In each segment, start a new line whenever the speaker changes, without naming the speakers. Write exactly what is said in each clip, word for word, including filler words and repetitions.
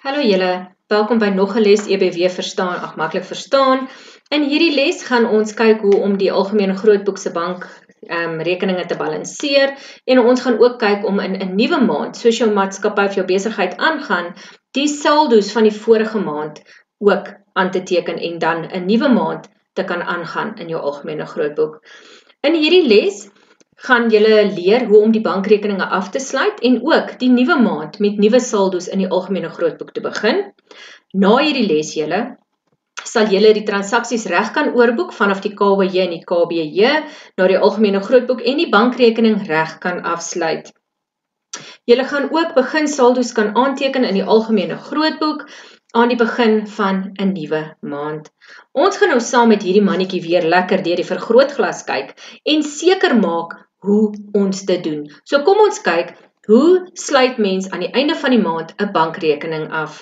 Hallo julle, welkom by nog 'n les E B W verstaan, ag maklik verstaan. In hierdie les gaan ons kyk hoe om die algemene grootboek se bank um, rekeninge te balanseer en ons gaan ook kyk om in 'n nuwe maand, soos jou maatskappy of jou besigheid aangaan, die saldo's van die vorige maand ook aan te teken en dan 'n nuwe maand te kan aangaan in jou algemene grootboek. In hierdie les gaan julle leer hoe om die bankrekeninge af te sluit en ook die nuwe maand met nuwe saldo's in die algemene grootboek te begin. Na hierdie les julle sal julle die transaksies reg kan oorboek vanaf die K W J en die K B J na die algemene grootboek en die bankrekening reg kan afsluit. Julle gaan ook begin saldo's kan aanteken in die algemene grootboek aan die begin van 'n nuwe maand. Ons gaan nou saam met hierdie mannetjie weer lekker deur die vergrootglas kyk en seker maak hoe ons dit doen. So kom ons kyk, hoe sluit mens aan die einde van die maand 'n bankrekening af?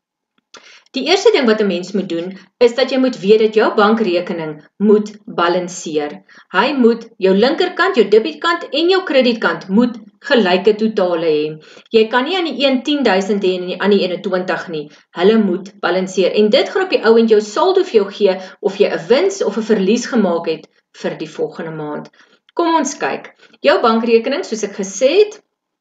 Die eerste ding wat 'n mens moet doen, is dat jy moet weet dat jou bankrekening moet balanseer. Hy moet, jou linkerkant, jou debietkant en jou kredietkant moet gelyke totale hê. Jy kan nie aan die een tien duisend hê en aan die ander een twintig nie. Hulle moet balanseer. En dit gaan op die ou end jou saldo vir jou gee of jy 'n wins of 'n verlies gemaak het vir die volgende maand. Kom ons kyk. Jou bankrekening, soos ek gesê het,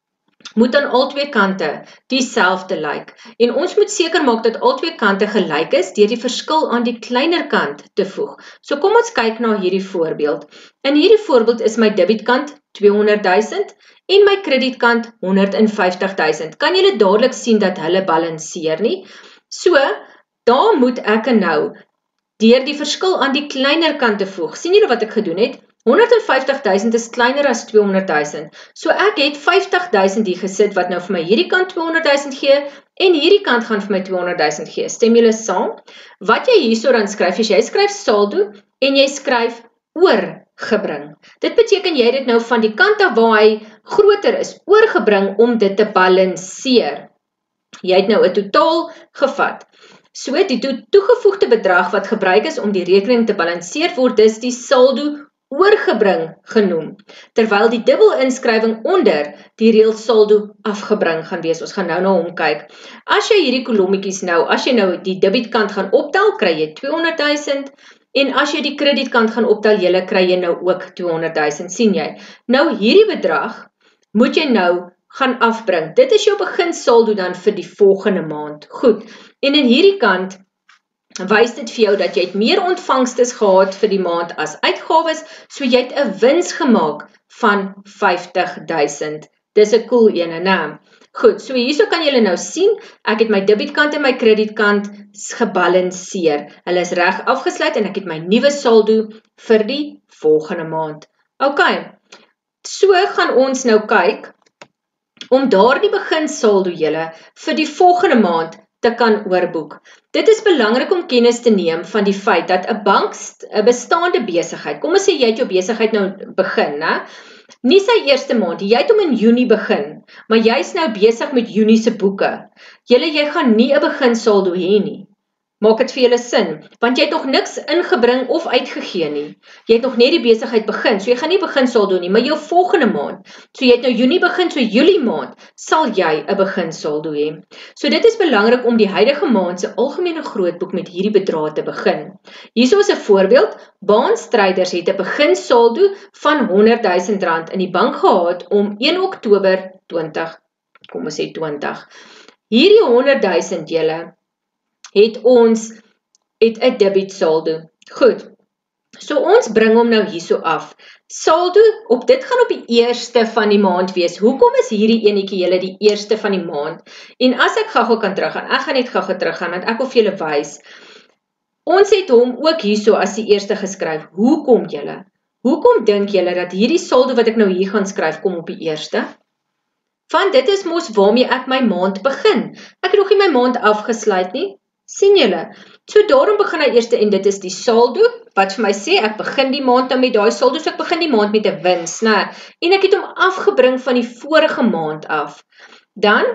moet aan al twee kante dieselfde lyk. En ons moet seker maak dat al twee kante gelyk is deur die verskil aan die kleiner kant te voeg. So kom ons kyk na hierdie voorbeeld. In hierdie voorbeeld is my debietkant tweehonderd duisend en my kredietkant honderd en vyftig duisend. Kan julle dadelik sien dat hulle balanseer nie? So, daar moet ek nou deur die verskil aan die kleiner kant te voeg. Sien julle wat ek gedoen het? honderd en vyftig duisend is kleiner as tweehonderd duisend. So ek het vyftig duisend hier gesit wat nou vir my hierdie kant tweehonderd duisend gee en hierdie kant gaan vir my tweehonderd duisend gee. Stem julle saam? Wat jy hierso dan skryf is jy skryf saldo en jy skryf oorgebring. Dit beteken jy het dit nou van die kant af waar hy groter is oorgebring om dit te balanseer. Jy het nou 'n totaal gevat. So die to toegevoegde bedrag wat gebruik is om die rekening te balanseer word, dis die saldo oorgebring genoem, terwyl die dubbelinskryving onder die reël saldo afgebring gaan wees. Ons gaan nou na hom kyk. As jy hierdie kolommetjies nou, as jy nou die debietkant gaan optel, kry jy tweehonderd duisend, en as jy die kredietkant gaan optel, julle kry jy nou ook tweehonderd duisend, sien jy? Nou hierdie bedrag moet jy nou gaan afbring. Dit is jou beginsaldo dan vir die volgende maand. Goed, en in hierdie kant wys dit vir jou dat jy het meer ontvangstes gehad vir die maand as uitgawes, so jy het 'n wins gemaak van vyftig duisend. Dis 'n cool ene, né? Goed, so hierso kan julle nou sien, ek het my debietkant en my kredietkant gebalanseer. Hulle is reg afgesluit en ek het my nuwe saldo vir die volgende maand. OK, so gaan ons nou kyk om daardie beginsaldo julle vir die volgende maand te kan oorboek. Dit is belangrik om kennis te neem van die feit dat 'n bank, 'n bestaande besigheid, kom ons sê jy het jou besigheid nou begin, né? Nie sy eerste maand, jy het hom in Junie begin, maar jy's nou besig met Junie se boeke. Julle, jy gaan nie 'n beginsaldo hê nie. Maak dit vir julle sin, want jy het nog niks ingebring of uitgegee nie. Jy het nog net die besigheid begin, so jy gaan nie beginsaldo nie, maar jou volgende maand. So jy het nou Junie begin, so Julie maand sal jy 'n beginsaldo hê. So dit is belangrik om die huidige maand se algemene grootboek met hierdie bedrae te begin. Hierso is 'n voorbeeld. Baanstryders het 'n beginsaldo van honderd duisend rand in die bank gehad om een Oktober twintig, kom ons sê twintig. Hierdie honderd duisend julle het ons het 'n debietsaldo. Goed. So ons bring hom nou hierso af. Saldo op dit gaan op die eerste van die maand wees. Hoekom is hierdie enetjie julle die eerste van die maand? En as ek gou-gou kan teruggaan, ek gaan net gou-gou teruggaan want ek wil vir julle wys. Ons het hom ook hierso as die eerste geskryf. Hoekom julle? Hoekom dink julle dat hierdie saldo wat ek nou hier gaan skryf kom op die eerste? Want dit is mos waarmee ek my maand begin. Ek het nog nie my maand afgesluit nie. Sien julle? So daarom begin hy eerste en dit is die saldo wat vir my sê ek begin die maand nou met daai saldo, so ek begin die maand met 'n wins, né? En ek het hom afgebring van die vorige maand af. Dan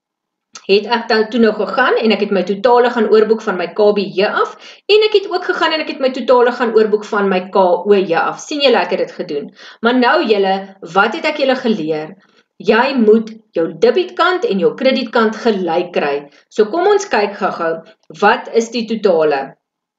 het ek dan toe nou gegaan en ek het my totale gaan oorboek van my K B J af en ek het ook gegaan en ek het my totale gaan oorboek van my K O J af. Sien julle, ek het dit gedoen. Maar nou julle, wat het ek julle geleer? jy moet jou debietkant en jou kredietkant gelyk kry. So kom ons kyk gou-gou, wat is die totale?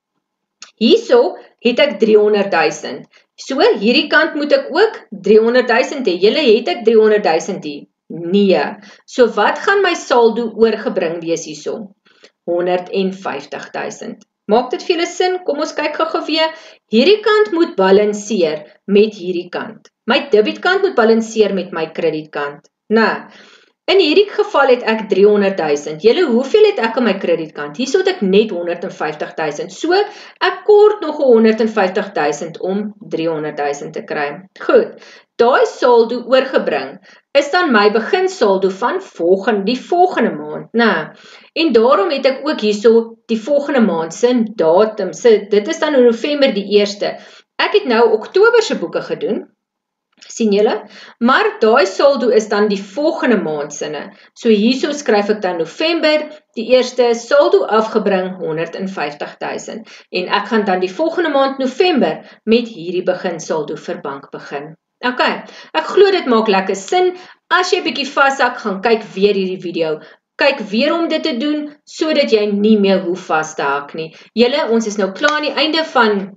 Hierso het ek driehonderd duisend. So hierdie kant moet ek ook driehonderd duisend hê. Julle het ek driehonderd duisend hier. Nee. So wat gaan my saldo oorgebring wees hierso? honderd vyftig duisend. Maak dit vir julle sin? Kom ons kyk gou-gou weer. Hierdie kant moet balanseer met hierdie kant. My debietkant moet balanseer met my kredietkant. Nou, in hierdie geval het ek driehonderd duisend. Julle, hoeveel het ek aan my kredietkant? Hierso het ek net honderd vyftig duisend. So, ek kort nog honderd vyftig duisend om driehonderd duisend te kry. Goed, daai saldo oorgebring is dan my beginsaldo van volgende, die volgende maand. Nou, en daarom het ek ook hierso die volgende maand se datum. So, dit is dan in November die eerste. Ek het nou Oktober se boeke gedoen. Sien julle? Maar daai saldo is dan die volgende maand sinne. So hierso skryf ek dan November, die eerste saldo afgebring honderd vyftig duisend. En ek gaan dan die volgende maand November met hierdie beginsaldo vir bank begin. Ok, ek glo dit maak lekker sin. As jy bietjie vashak, gaan kyk weer hierdie video. Kyk weer om dit te doen, sodat jy nie meer hoef vas te hak nie. Julle, ons is nou klaar aan die einde van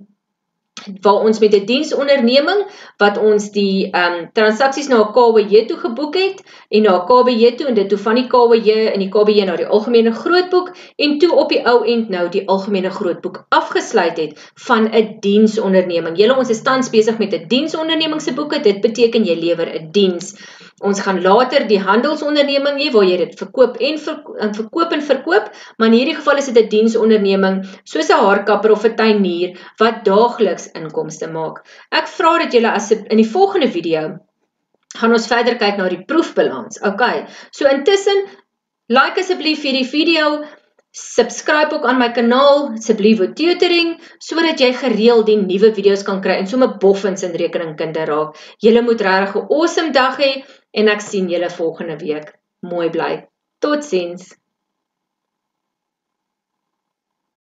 waar ons met 'n diensonderneming wat ons die um, transaksies na 'n K B J toe geboek het en na 'n K B J toe en dit toe van die K B J en die K B J na die algemene grootboek en toe op die ou end nou die algemene grootboek afgesluit het van 'n diensonderneming. Julle, ons is tans besig met 'n diensonderneming se boeke. Dit beteken jy lewer 'n diens. Ons gaan later die handelsonderneming hê waar jy dit verkoop en verkoop, verkoop en verkoop, maar in hierdie geval is dit 'n diensonderneming soos 'n haarkapper of 'n tuinier wat daagliks inkomste maak. Ek vra dat julle as in die volgende video gaan ons verder kyk na die proefbalans. Okay. So intussen like asseblief hierdie video, subscribe ook aan my kanaal, asseblief vir tutoring sodat jy gereeld die nuwe video's kan kry en sommer boffins in rekeningkunde raak. Julle moet regtig 'n awesome dag hê en ek sien julle volgende week. Mooi bly. Totsiens.